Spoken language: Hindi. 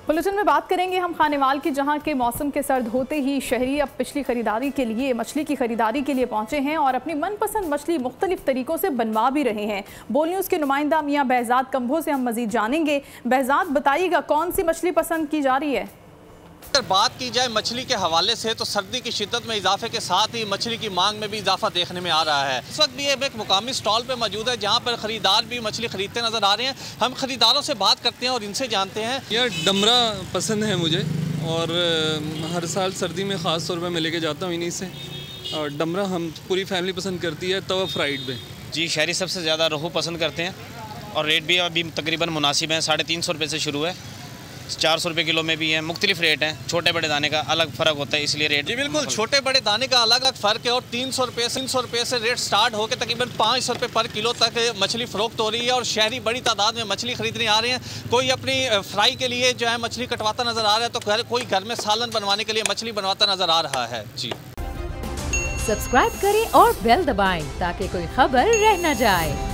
बुलेटिन में बात करेंगे हम खानेवाल की, जहां के मौसम के सर्द होते ही शहरी अब पिछली खरीदारी के लिए मछली की खरीदारी के लिए पहुंचे हैं और अपनी मनपसंद मछली मुख्तलिफ तरीकों से बनवा भी रहे हैं। बोल न्यूज़ के नुमाइंदा मियां बहजाद कंभो से हम मजीद जानेंगे। बहजाद, बताइएगा कौन सी मछली पसंद की जा रही है? अगर बात की जाए मछली के हवाले से तो सर्दी की शिद्दत में इजाफे के साथ ही मछली की मांग में भी इजाफा देखने में आ रहा है। इस वक्त भी एक मुकामी स्टॉल पे मौजूद है जहां पर खरीदार भी मछली खरीदते नजर आ रहे हैं। हम खरीदारों से बात करते हैं और इनसे जानते हैं। यह डमरा पसंद है मुझे और हर साल सर्दी में ख़ास तौर पर मैं लेके जाता हूँ इन्हीं से। और डमरा हम पूरी फैमिली पसंद करती है तवा फ्राइड में। जी, शहरी सबसे ज़्यादा रोहू पसंद करते हैं और रेट भी अभी तकरीबन मुनासिब है। 350 रुपये से शुरू है, 400 रुपये किलो में भी है। मुख्तलिफ रेट हैं, छोटे बड़े दाने का अलग फ़र्क होता है, इसलिए रेट। जी बिल्कुल, छोटे बड़े दाने का अलग अलग फ़र्क है और 300 रुपये से रेट स्टार्ट होकर तकरीबन 500 रुपये पर किलो तक मछली फ़रोख्त हो रही है और शहरी बड़ी तादाद में मछली खरीदने आ रहे हैं। कोई अपनी फ्राई के लिए जो है मछली कटवाता नज़र आ रहा है तो कोई घर में सालन बनवाने के लिए मछली बनवाता नज़र आ रहा है। जी, सब्सक्राइब करें और बेल दबाएं ताकि कोई खबर रह न जाए।